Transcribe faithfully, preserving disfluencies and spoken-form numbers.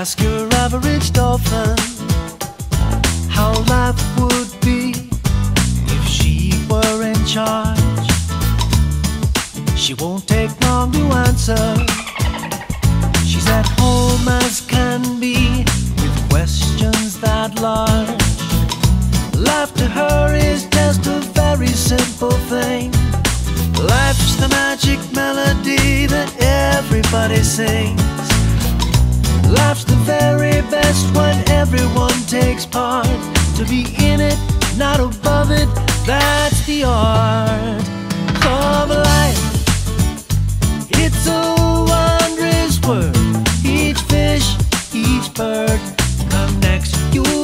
Ask your average dolphin how life would be if she were in charge. She won't take long to answer. She's at home as can be with questions that large. Life to her is just a very simple thing. Life's the magic melody that everybody sings. Life's the very best when everyone takes part. To be in it, not above it, that's the art of life. It's a wondrous world. Each fish, each bird connects you